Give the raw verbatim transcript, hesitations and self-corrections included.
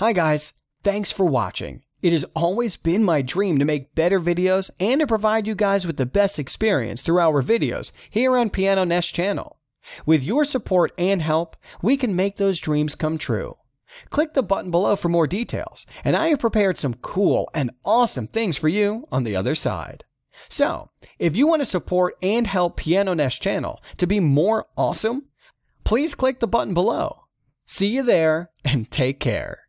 Hi guys, thanks for watching. It has always been my dream to make better videos and to provide you guys with the best experience through our videos here on Piano Nest channel. With your support and help, we can make those dreams come true. Click the button below for more details, and I have prepared some cool and awesome things for you on the other side. So, if you want to support and help Piano Nest channel to be more awesome, please click the button below. See you there and take care.